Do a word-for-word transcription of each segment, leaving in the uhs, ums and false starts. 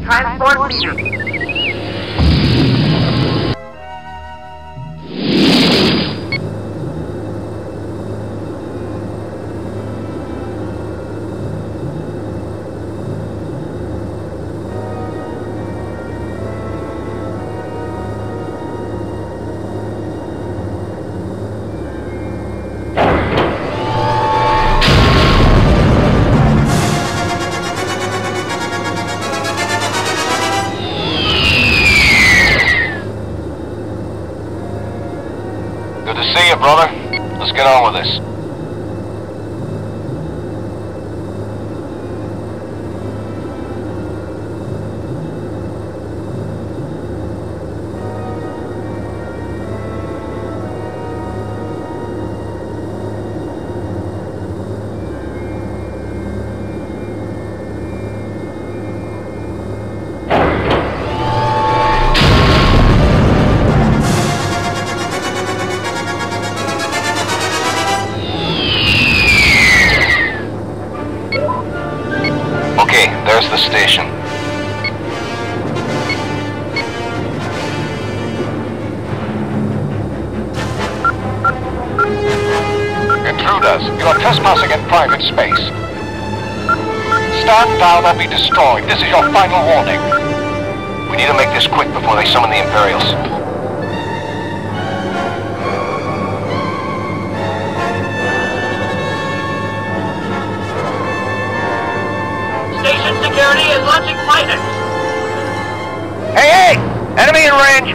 transport leader. See you, brother. Let's get on with this. There's the station. Intruders, you are trespassing in private space. Stand down and be destroyed. This is your final warning. We need to make this quick before they summon the Imperials. Security is launching fighters. Hey, hey! Enemy in range!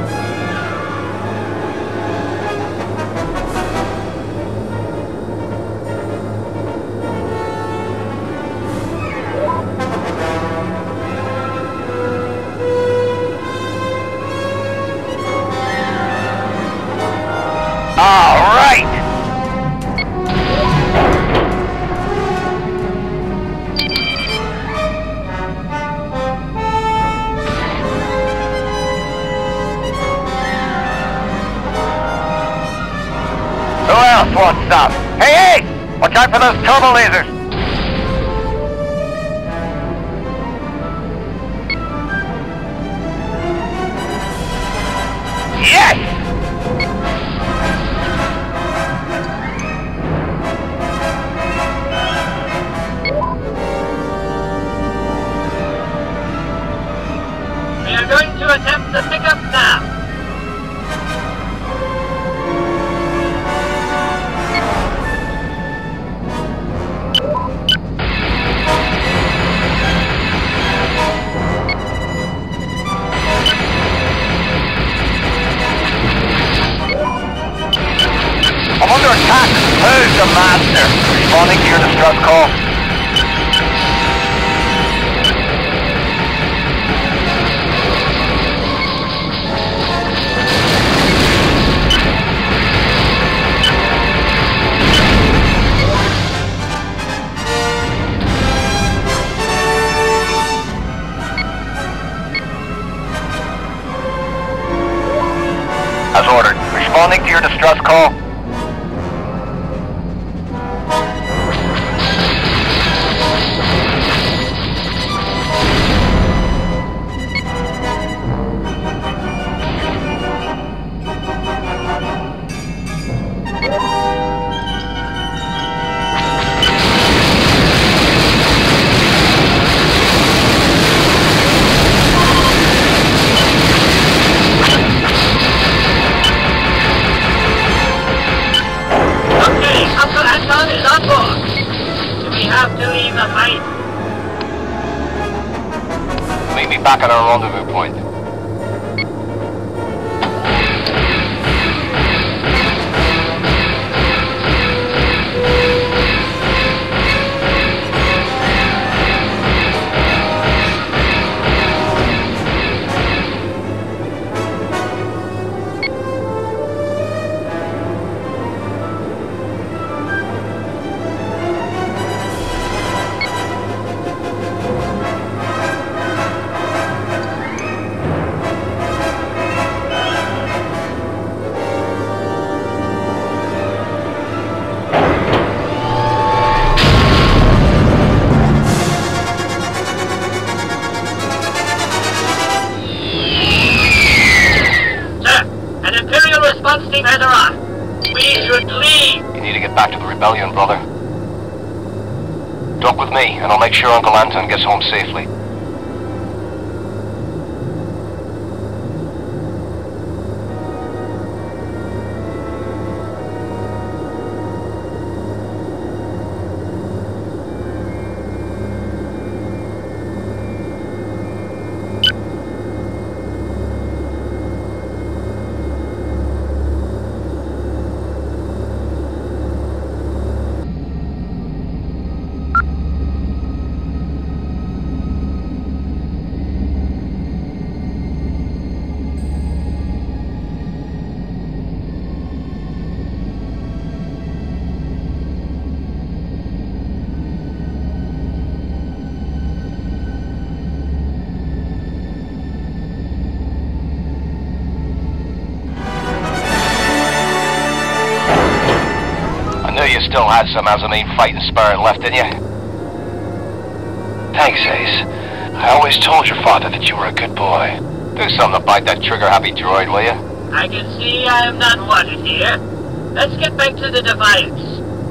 All right! What's up? Hey, hey! Watch out for those turbo lasers! Yes! We are going to attempt the pickup now. I'm under attack! Who's the master? Responding to your distress call. As ordered. Responding to your distress call. Antan is on board. Do we have to leave the fight? Meet me back at our rendezvous point. rebellion, brother. Dock with me, and I'll make sure Uncle Antan gets home safely. You still had some Azamine fighting spirit left in you. Thanks, Ace. I always told your father that you were a good boy. Do something to bite that trigger-happy droid, will you? I can see I am not wanted here. Let's get back to the Defiance.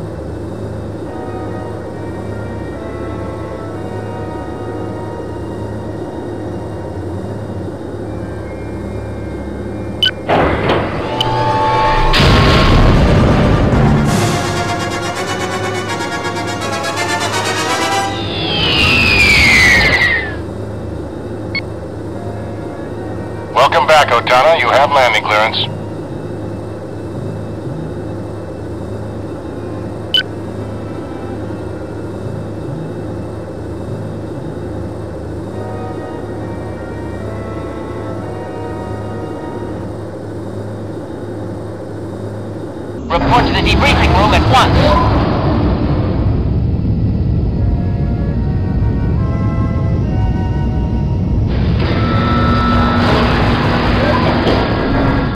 Welcome back, Otana. You have landing clearance. Report to the debriefing room at once.